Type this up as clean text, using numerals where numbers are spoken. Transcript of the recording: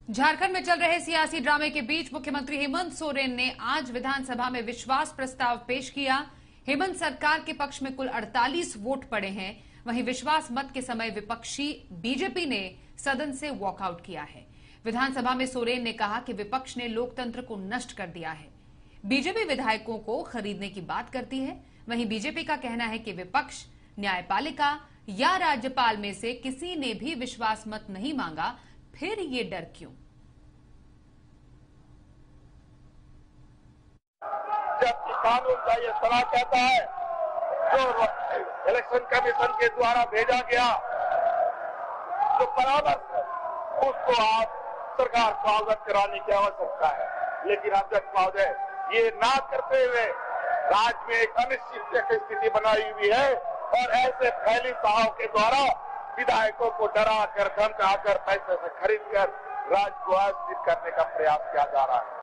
झारखंड में चल रहे सियासी ड्रामे के बीच मुख्यमंत्री हेमंत सोरेन ने आज विधानसभा में विश्वास प्रस्ताव पेश किया। हेमंत सरकार के पक्ष में कुल 48 वोट पड़े हैं। वहीं विश्वास मत के समय विपक्षी बीजेपी ने सदन से वॉकआउट किया है। विधानसभा में सोरेन ने कहा कि विपक्ष ने लोकतंत्र को नष्ट कर दिया है। बीजेपी विधायकों को खरीदने की बात करती है। वहीं बीजेपी का कहना है कि विपक्ष न्यायपालिका या राज्यपाल में से किसी ने भी विश्वास मत नहीं मांगा, फिर ये डर क्यों? जब कानून का ये सलाह कहता है जो इलेक्शन कमीशन के द्वारा भेजा गया जो परामर्श है उसको आप सरकार को अवगत कराने की आवश्यकता है। लेकिन अध्यक्ष महोदय ये ना करते हुए राज्य में एक अनिश्चित की स्थिति बनाई हुई है और ऐसे फैली सभाओं के द्वारा विधायकों को डरा कर धमकाकर पैसे से खरीद कर राज्य को अस्थिर करने का प्रयास किया जा रहा है।